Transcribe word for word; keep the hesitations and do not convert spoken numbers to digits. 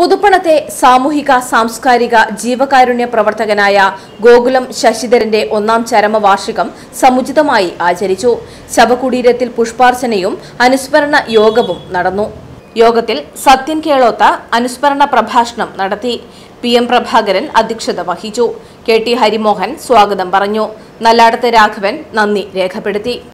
പുതുപ്പണത്തെ സാമൂഹിക സാംസ്കാരിക ജീവകാരുണ്യ പ്രവർത്തകനായ ഗോകുലം ശശിധരന്റെ ഒന്നാം ചരമവാർഷികം സമുചിതമായി ആചരിച്ചു. ശവകുടീരത്തിൽ പുഷ്പാർച്ചനയും അനുസ്മരണ യോഗവും നടന്നു. യോഗത്തിൽ സത്യൻ കേളോത്ത അനുസ്മരണ പ്രഭാഷണം നടത്തി. പി എം പ്രഭാകരൻ അധ്യക്ഷത വഹിച്ചു. കെ ടി ഹരിമോഹൻ സ്വാഗതം പറഞ്ഞു. നല്ലാടത്ത് രാഘവൻ നന്ദി രേഖപ്പെടുത്തി.